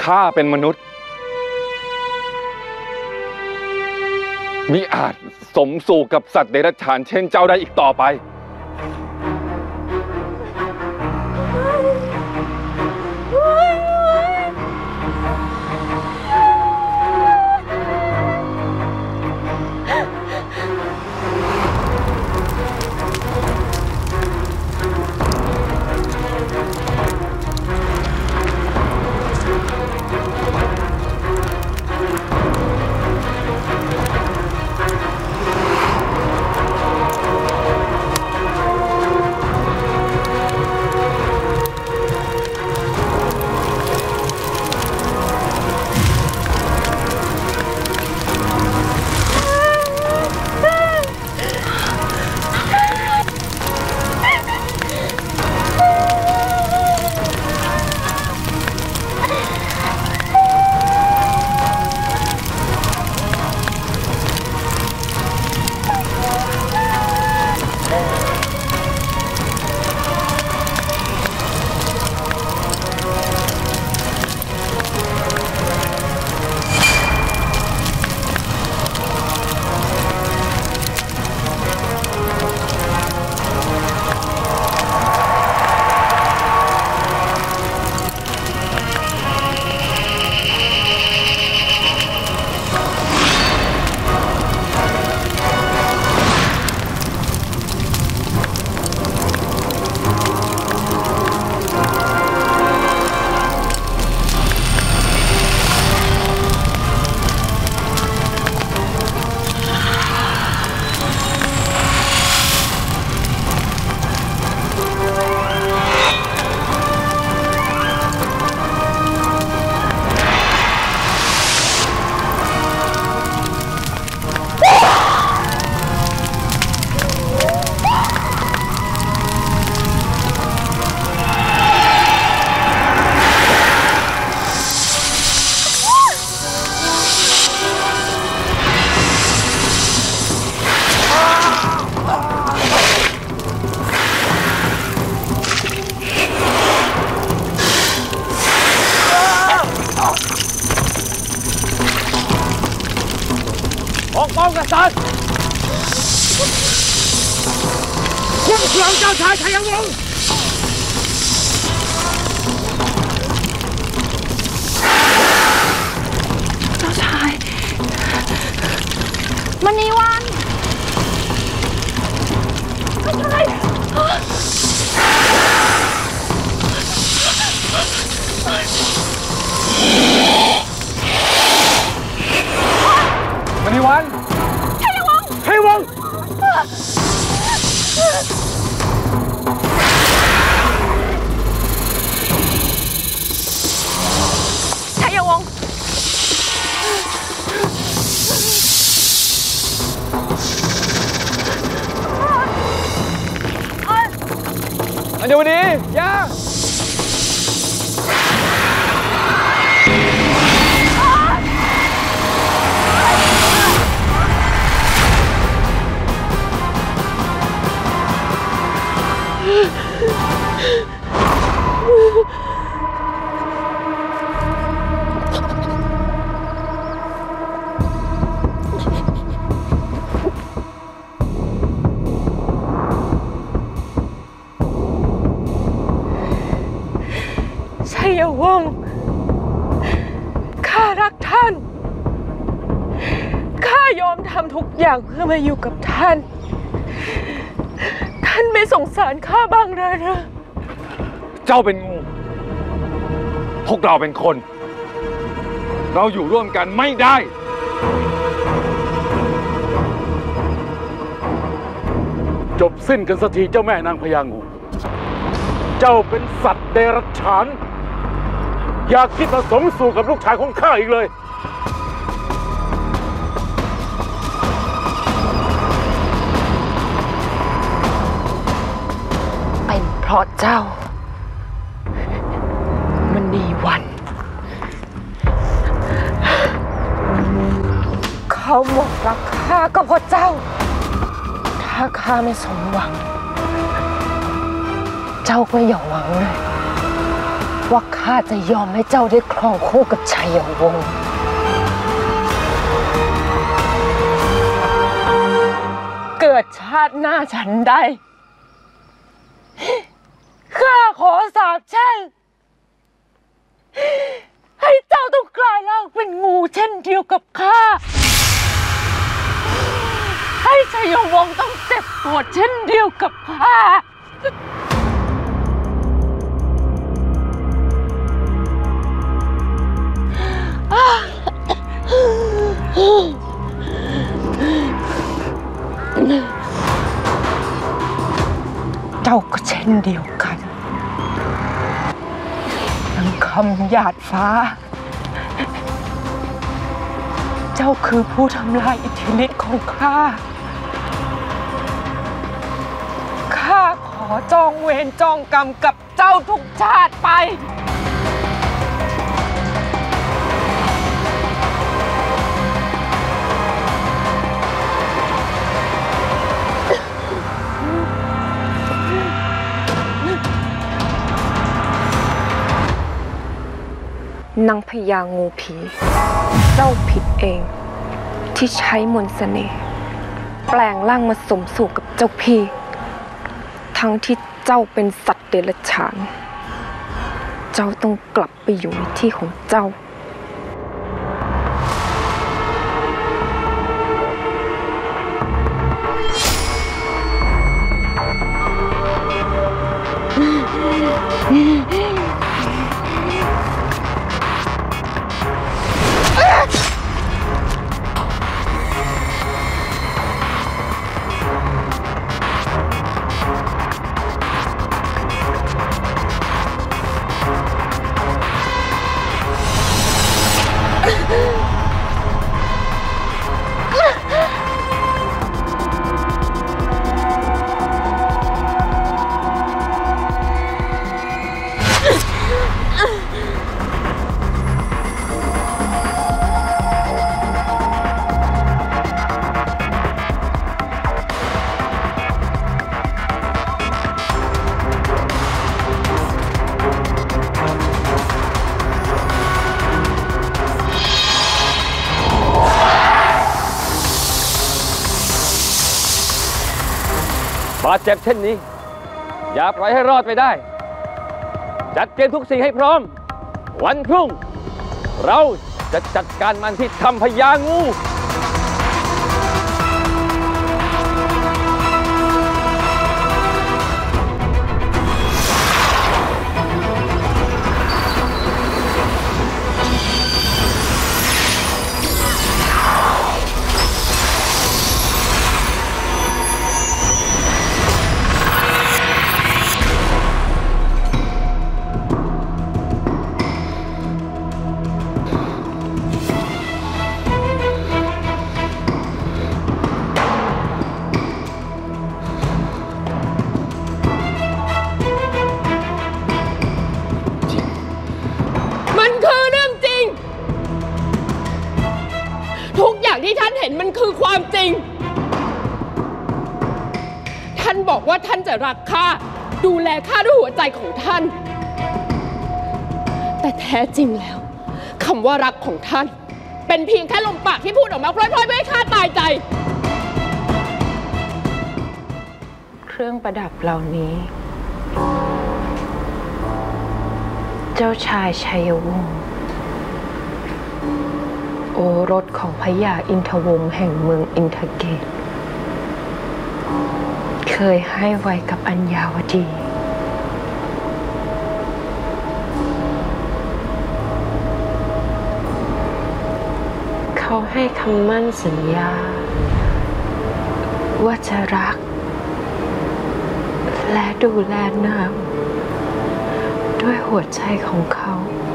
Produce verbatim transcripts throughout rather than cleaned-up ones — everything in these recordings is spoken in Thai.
ข้าเป็นมนุษย์มิอาจสมสู่กับสัตว์เดรัจฉานเช่นเจ้าได้อีกต่อไปปกป้องกษัตริย์คุ้มครองเจ้าชายชัยวงศ์เจ้าชายมณีวันเจ้าชายมณีวันชัยวงศ์ชัยวงศ์ชัยวงศ์อันเดียวนี้ย่าชัยวงศ์ข้ารักท่านข้ายอมทำทุกอย่างเพื่อมาอยู่กับท่านท่านไม่สงสารข้าบ้างเลยหรือเจ้าเป็นงูพวกเราเป็นคนเราอยู่ร่วมกันไม่ได้จบสิ้นกันสักทีเจ้าแม่นางพญางูเจ้าเป็นสัตว์เดรัจฉานอย่าคิดมาสมสู่กับลูกชายของข้าอีกเลยเป็นเพราะเจ้ามณีวันเขาหมดรักข้าก็เพราะเจ้าถ้าข้าไม่สมหวังเจ้าก็อย่าหวังเลยว่าข้าจะยอมให้เจ้าได้ครองคู่กับชัยวงศ์เกิดชาติหน้าฉันได้ข้าขอสาบแช่งให้เจ้าต้องกลายร่างเป็นงูเช่นเดียวกับข้าให้ชัยวงศ์ต้องเจ็บปวดเช่นเดียวกับข้าเจ้าก็เช่นเดียวกันนางคำหยาดฟ้าเจ้าคือผู้ทำลายอิทธิฤทธิ์ของข้าข้าขอจองเวรจองกรรมกับเจ้าทุกชาติไปนางพญางูผีเจ้าผิดเองที่ใช้มนต์เสน่ห์แปลงร่างมาสมสู่กับเจ้าพี่ทั้งที่เจ้าเป็นสัตว์เดรัจฉานเจ้าต้องกลับไปอยู่ในที่ของเจ้าบาดเจ็บเช่นนี้อย่าปล่อยให้รอดไปได้จัดเตรียมทุกสิ่งให้พร้อมวันพรุ่งเราจะจัดการมันที่ถ้ำพญางูที่ท่านเห็นมันคือความจริงท่านบอกว่าท่านจะรักข้าดูแลข้าด้วยหัวใจของท่านแต่แท้จริงแล้วคำว่ารักของท่านเป็นเพียงแค่ลมปากที่พูดออกมาพลอยๆไม่ให้ข้าตายใจเครื่องประดับเหล่านี้เจ้าชายชัยวงศ์โอรสของพระยาอินทวงศ์แห่งเมืองอินทเกตเคยให้ไว้กับอัญญาวดีเขาให้คำมั่นสัญญาว่าจะรักและดูแลนางด้วยหัวใจของเขา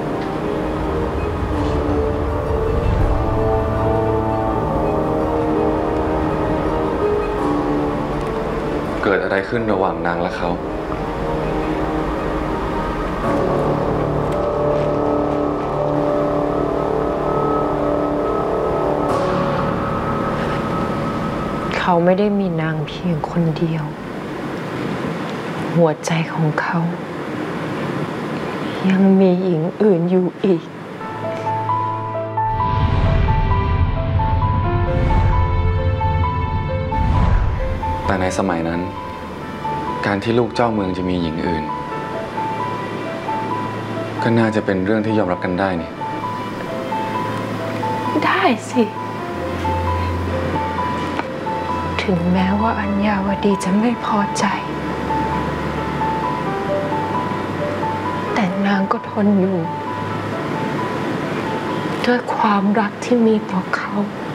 เกิดอะไรขึ้นระหว่างนางและเขาเขาไม่ได้มีนางเพียงคนเดียวหัวใจของเขายังมีหญิงอื่นอยู่อีกแต่ในสมัยนั้นการที่ลูกเจ้าเมืองจะมีหญิงอื่นก็น่าจะเป็นเรื่องที่ยอมรับกันได้นี่ได้สิ ถึงแม้ว่าอัญญาวดีจะไม่พอใจแต่นางก็ทนอยู่ด้วยความรักที่มีต่อเขา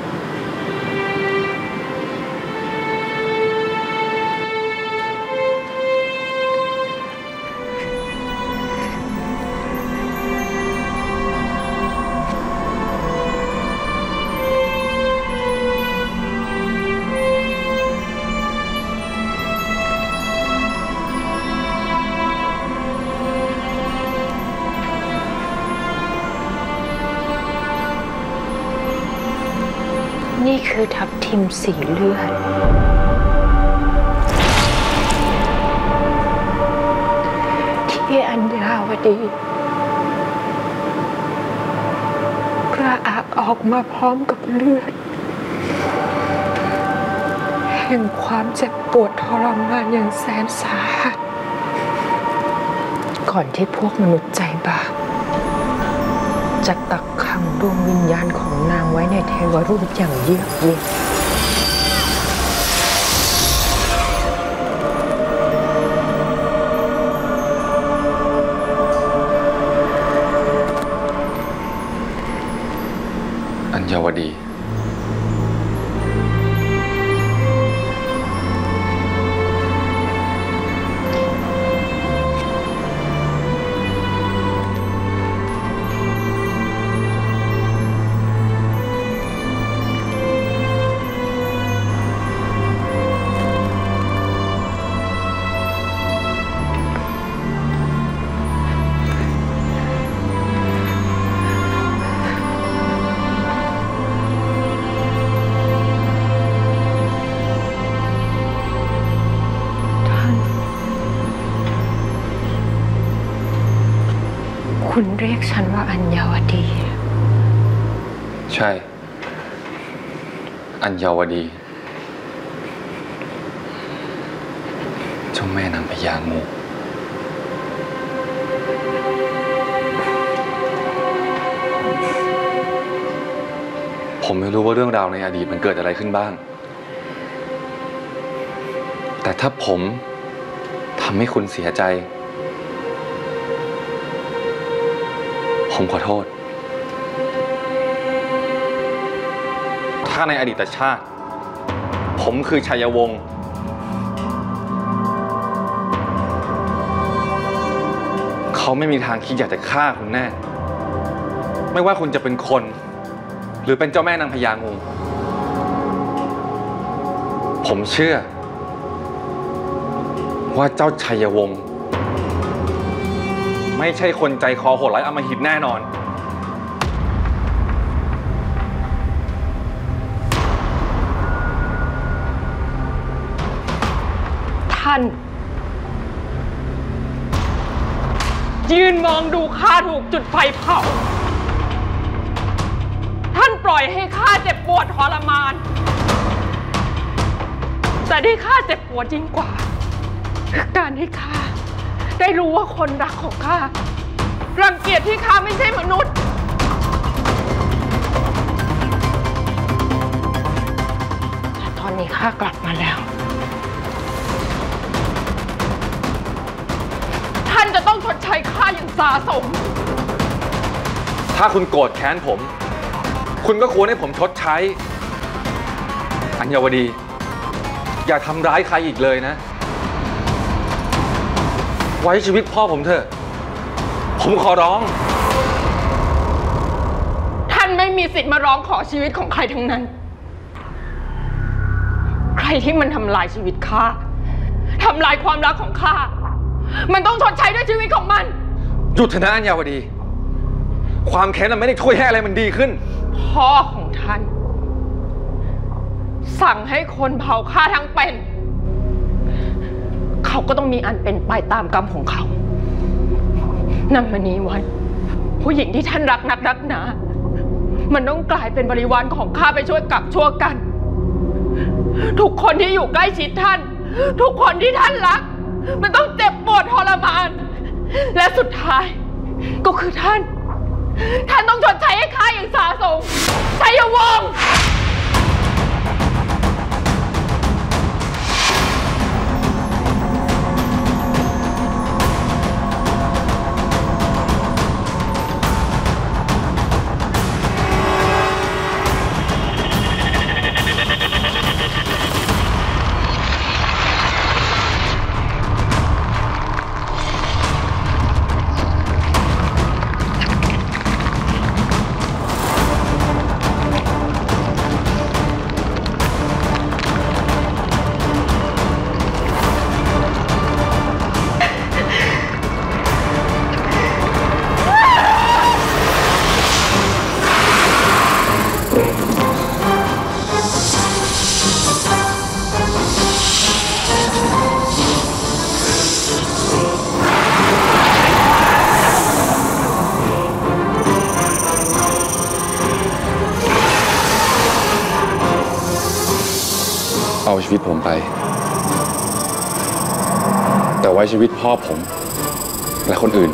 นี่คือทับทิมสีเลือดที่อัญญาวดีกระอักออกมาพร้อมกับเลือดแห่งความเจ็บปวดทรมานอย่างแสนสาหัสก่อนที่พวกมนุษย์ใจบาปจะกักขังดวงวิญญาณของนางไว้ในเทวรูปอย่างเยือกเย็นอัญญาวดีคุณเรียกฉันว่าอัญญาวดีใช่อัญญาวดีเจ้าแม่นางพญางูผมไม่รู้ว่าเรื่องราวในอดีตมันเกิดอะไรขึ้นบ้างแต่ถ้าผมทำให้คุณเสียใจผมขอโทษถ้าในอดีตชาติผมคือชัยวงศ์เขาไม่มีทางคิดอยากจะฆ่าคุณแน่ไม่ว่าคุณจะเป็นคนหรือเป็นเจ้าแม่นางพญางูผมเชื่อว่าเจ้าชัยวงศ์ไม่ใช่คนใจคอโหดร้ายอำมหิตแน่นอนท่านยืนมองดูข้าถูกจุดไฟเผาท่านปล่อยให้ข้าเจ็บปวดทรมานแต่ที่ข้าเจ็บปวดยิ่งกว่าคือการที่ข้าได้รู้ว่าคนรักของข้ารังเกียจที่ข้าไม่ใช่มนุษย์แต่ตอนนี้ข้ากลับมาแล้วท่านจะต้องชดใช้ข้าอย่างสาสมถ้าคุณโกรธแค้นผมคุณก็ควรให้ผมชดใช้อัญญาวดีอย่าทำร้ายใครอีกเลยนะไว้ชีวิตพ่อผมเถอะผมขอร้องท่านไม่มีสิทธิ์มาร้องขอชีวิตของใครทั้งนั้นใครที่มันทำลายชีวิตข้าทำลายความรักของข้ามันต้องชดใช้ด้วยชีวิตของมันหยุดเถอะนะอัญญาวดีความแค้นมันไม่ได้ช่วยให้อะไรมันดีขึ้นพ่อของท่านสั่งให้คนเผาข้าทั้งเป็นเขาก็ต้องมีอันเป็นไปตามกรรมของเขานางมณีวันผู้หญิงที่ท่านรักนักรักหนามันต้องกลายเป็นบริวารของข้าไปช่วยกับช่วยกัน ทุกคนที่อยู่ใกล้ชิดท่านทุกคนที่ท่านรักมันต้องเจ็บปวดทรมานและสุดท้ายก็คือท่านท่านต้องชดใช้ให้ข้าอย่างสาสมชัยวงศ์เอาชีวิตผมไปแต่ไว้ชีวิตพ่อผมและคนอื่น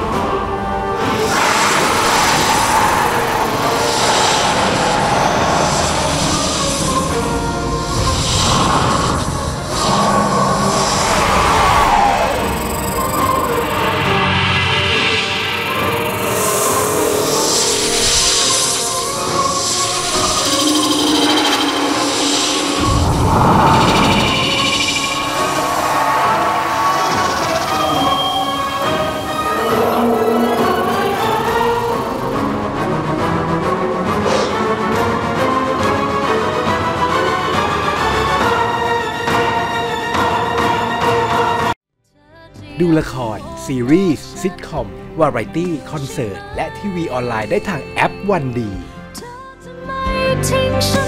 ดูละครซีรีส์ซิทคอมวาไรตี้คอนเสิร์ตและทีวีออนไลน์ได้ทางแอปวันดี